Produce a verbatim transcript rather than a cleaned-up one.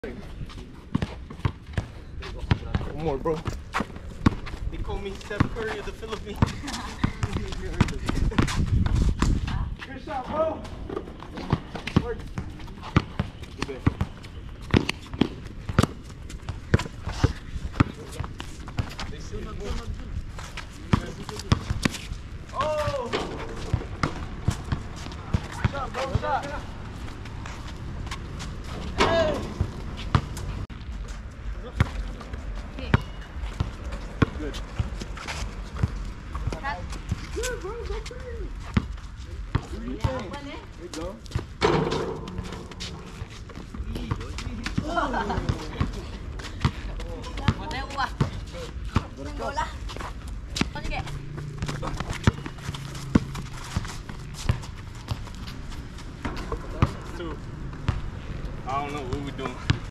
One more, bro. They call me Steph Curry of the Philippines. Good shot, bro. Work. Good day. They see it. Oh! Shot, bro, shot. Hey! Good. Good, bro. Go crazy. Do your thing. There you go. Bola.